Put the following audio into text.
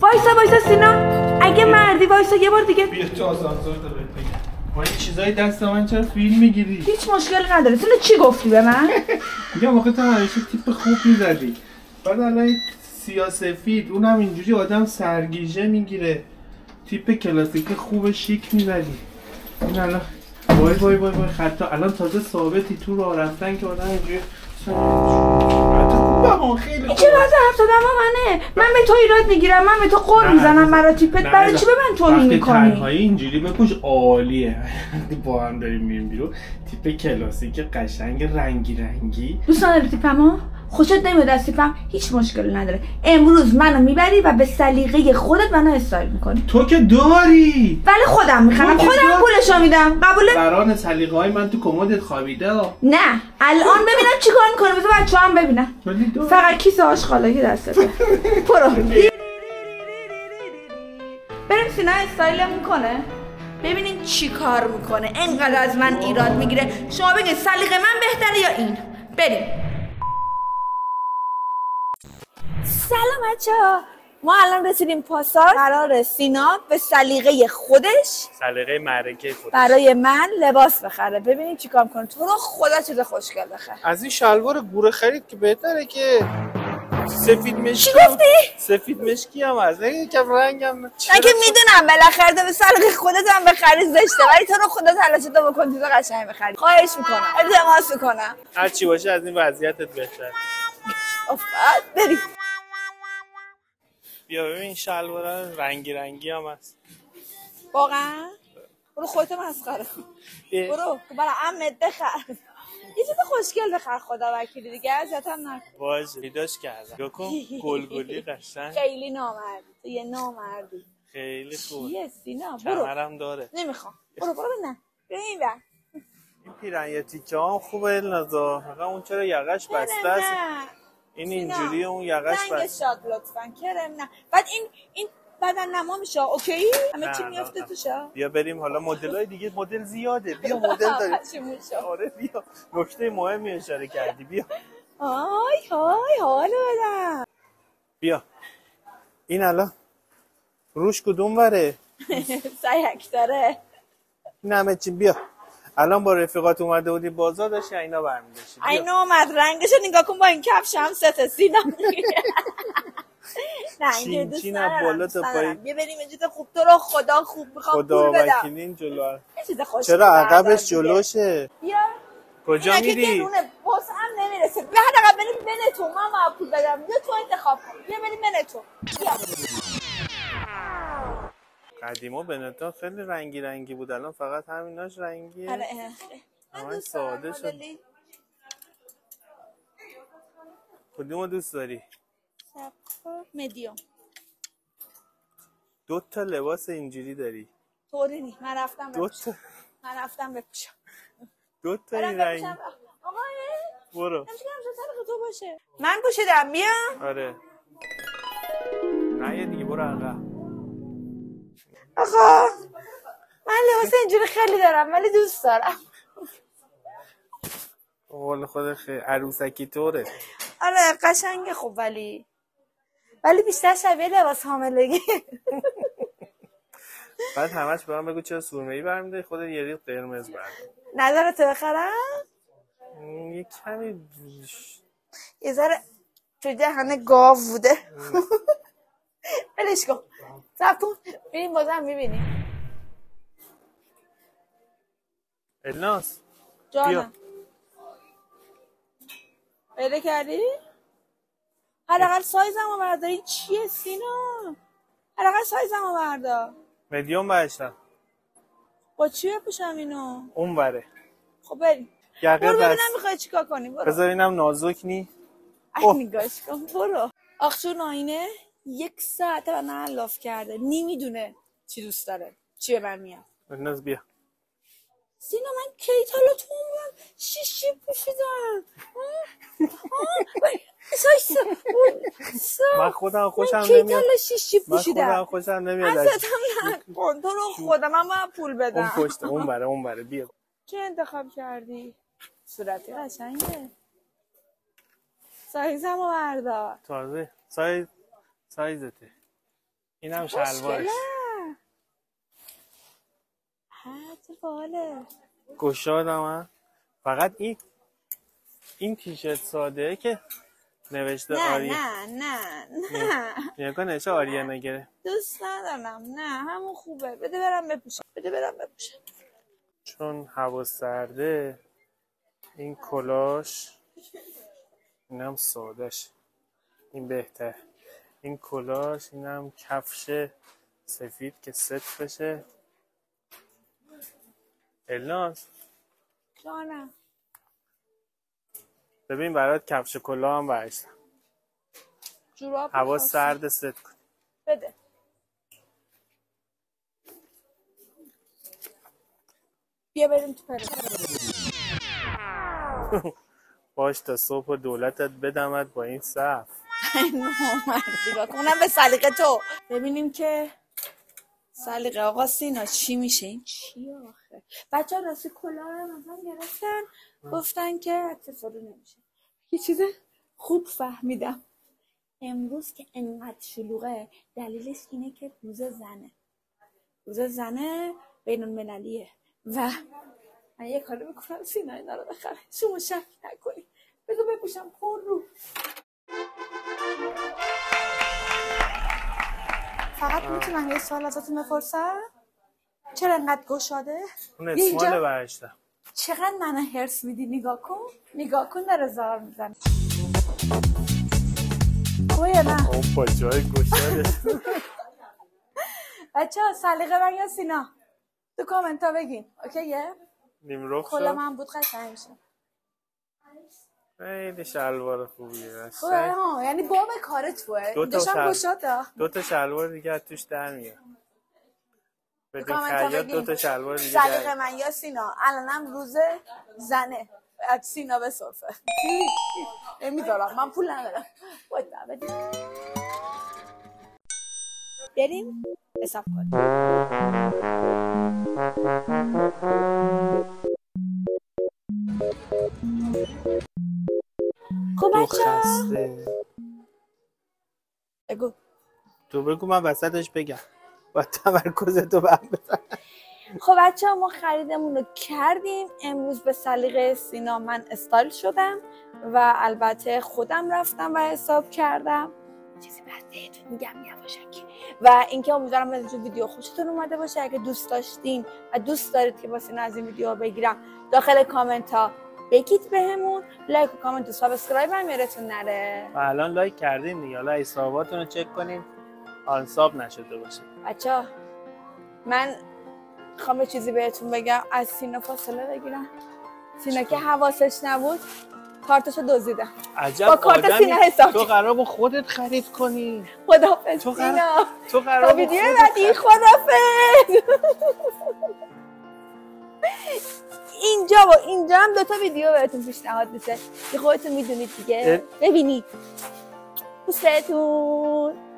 وایسا سینا، اگه مردی وایسا یه بار دیگه. بیا تو آسانسور تا بهت بگم. با این چیزای دست من چرا فیلم میگیری؟ هیچ مشکلی نداره. سینا چی گفتی به من؟ میگم آخه تو همیشه تیپ خوب میزدی. بعد الان سیاسفید اونم اینجوری آدم سرگیجه میگیره. تیپ کلاسیک خوب شیک میزدی. این الان وای خطا الان تازه ثابتی تو راه رفتن که آدم اینجوری خیلی این چه وضع حرف زدن منه؟ من به تو ایراد میگیرم، من به تو قول میزنم مرا تیپت، برای چی به من توهین میکنی؟ وقتی تنهایی اینجوری بپوش عالیه. با هم داریم میریم بیرون تیپ کلاسیک قشنگ رنگی دوست نداری تیپمو؟ خوشت نمیاد از تیپم؟ هیچ مشکلی نداره. امروز منو میبری و به سلیقه خودت منو استایل میکنی. تو که داری ولی خودم میخرم، خودم پولشو میدم. قبوله؟ بران سلیقه‌های من تو کمدت خوابیده. نه الان ببینم چیکار میکنه، بذار بچه‌ام ببینن. فقط کیسه آشغالایی دستته. برو بریم سینا استایل میکنه، ببینیم چی کار میکنه. انقدر از من ایراد میگیره، شما بگید سلیقه من بهتره یا این؟ بریم. سلام بچه‌ها، ما الان رسیدیم پاسار. قراره سینا به سلیقه خودش، سلیقه معرکه خودش، برای من لباس بخره. ببینیم چیکار میکنه. تو رو خدا چیز خوشگل بخره. از این شلوار گوره خرید که بهتره که سفید مشکی. چی گفتی؟ سفید مشکی هم از یکم رنگم. من که میدونم بالاخره تو به سلیقه خودت هم بخری زشته، ولی تو رو خدا تلاشتو بکن چیز قشنگ بخری. خواهش میکنم، التماس میکنم. هر چی باشه از این وضعیتت بهتر. بریم. بیا ببین شلوار رنگی هم هست. واقعا؟ برو خودت مسخره کن. برو برای عمت بخر. یه چیز خوشگل بخر خدا وکیلی دیگه، اذیتم نکن. باشه پیداش کردم. بکن گلگلی قشنگ. خیلی نامردی تو، یه نامردی. خیلی خوب. چیه سینا؟ برو. کمرم داره. نمیخوام. برو نه. این بر. این پیرن تیکه هم خوبه النازا. فقط اون چرا یقش بسته است؟ این اینجوری اون یقش بسته. رنگ شاد لطفاً کرم نه. بعد این بدن نما میشه. اوکی؟ همه چی میافته توشه. بیا بریم حالا مدلای دیگه، مدل زیاده. بیا مدل داریم. آره بیا. نکته مهمی اشاره کردی. بیا. های حالو بدم. بیا. این الان روش کدوم وره؟ سیک داره. این همه چی. بیا. الان با رفیقات اومده بودی بازار داشتی اینا برمی‌داشتی. اینو اومد رنگشو نگاه کن با این کفش هم سته سینا. نه این دوست ندارم. بالا تا پایین. بیا بریم یه خوب. تو رو خدا خوب میخوام پول بدم. خدا وکیلین جلو. چرا عقبش جلوشه؟ بیا. کجا میری؟ اگه گرونه باز هم نمیرسه. به حداقل بریم بنتو. من پول بدم. بیا تو انتخاب کن. بیا بریم بنتو. بیا. قدیما بنتو خیلی رنگی بود، الان فقط همیناش رنگیه. آره من ساده شد. کدومو دوست داری؟ مدیوم. 2 تا لباس اینجوری داری؟ طوری نی. من رفتم بپوشم. 2 تا این رنگ. آقا برو. نمیشه سر تو باشه. من پوشیدم. بیا. آره. نه یه دیگه برو عقب. آقا من لباس اینجوری خیلی دارم ولی دوست دارم. قول خود خیلی عروسکی طوره. آره قشنگه خوب ولی بیشتر شبیه لباس حاملگی. بعد همش به من بگو چرا سرمه‌ای برمی‌داری، خودت یه ریخ قرمز بردار. نداره تو بخرم؟ یه کمی یه ذره تو دهن گاو بوده. بلش کن. صبر کن بریم بازم میبینیم. الناس جانم پیدا کردی؟ حداقل سایزمو بردار. این چیه سینا؟ حداقل سایزمو بردار. مدیوم برداشتم. با چی بپوشم اینو؟ اون بره. خب بریم. برو ببینم میخوای چیکار کنی. برو. بذار اینم نازک نی. نگاش کن. برو. آخشون آینه 1 ساعت من الاف کرده. نمیدونه چی دوست داره. چی به من میاد. الناس بیا. سینا من کی حالا تو عمرم شیشی پوشیدم. من خودم خوشم نمیاد. شیشی پوشیدم. من خودم خوشم نمیاد. ازتم نکن. تو رو خودم من باید پول بدم. اون پشت اون بره بیا. چه انتخاب کردی؟ صورتی قشنگه. سایزمو بردار. تازه سایزته. اینم شلوارش. چه باله. گشادم. فقط این تیشرت ساده که نوشته آریه. نه نگاه نوشته آریه نگره. دوست ندارم. نه همون خوبه. بده برم بپوشم. چون هوا سرده این کلاش، اینم سادش، این بهتر. این کلاش، اینم کفش سفید که ست بشه. الناز جانم ببین برات کفش کلاه هم برشتم. جوراب هوا سرد ست کن. بده. بیا بریم تو پرد. باش تا صبح دولتت بدمت با این صف. نگاه کنم به سلیقه تو. ببینیم که سلیقه آقا سینا چی میشه. این چی آخه؟ بچه ها راستی کلاه رو مثلا گرفتن گفتن که اکسسوری نمیشه. یه چیز خوب فهمیدم امروز که انقدر شلوغه دلیلش اینه که روز زنه بین المللیه و من یه کاری میکنم سینا اینا رو بخره. شما شک نکنی. بگو بپوشم پر رو. فقط میتونم یه سوال ازتون بپرسم؟ چرا انقدر گشاده؟ اون اسمال برشتم. چقدر منو هرس میدی. نگاه کن داره زار میزنه. خوبه نه؟ اون پاچه‌های گشاده. بچه ها سلیقه من یا سینا تو کامنت ها بگین. اوکیه؟ نیمرخ شد. کلا من بود قشنگ میشه. خیلی شلوار خوبیه. خوبه ها. یعنی باب کار توه. اینجاشم گشاده. 2 شلوار دیگه توش در میاد. بدون خیاط 2 شلوار دیگه. سلیقه من یا سینا. الانم روز زنه. از سینا به صرفه. نمیذارم. من پول ندارم. باید بدیم. بریم حساب کنیم. خب بچه بگو من وسطش بگم با تمرکزتو برم بزن. خب بچه ها ما خریدمون رو کردیم. امروز به سلیقه سینا من استایل شدم و البته خودم رفتم و حساب کردم. چیزی بعد بهتون میگم یواشکی. و اینکه امیدوارم از این ویدیو خوشتون اومده باشه. اگه دوست داشتین و دوست دارید که با سینا از این ویدیو بگیرم داخل کامنت ها بگید بهمون. لایک و کامنت و سابسکرایب هم یادتون نره. و الان لایک کردین دیگه. حالا حساباتون رو چک کنین آنساب نشده باشه. بچه‌ها من میخوام چیزی بهتون بگم. از سینا فاصله بگیرم. سینا که حواسش نبود کارتشو دزدیدم. عجب با کارت سینا حساب. تو قرار با خودت خرید کنی. خداحافظ سینا. تو قرار ویدیو بعدی خداحافظ. اینجا هم 2 تا ویدیو بهتون پیشنهاد میشه که خودتون میدونید دیگه. ببینید. دوستتون.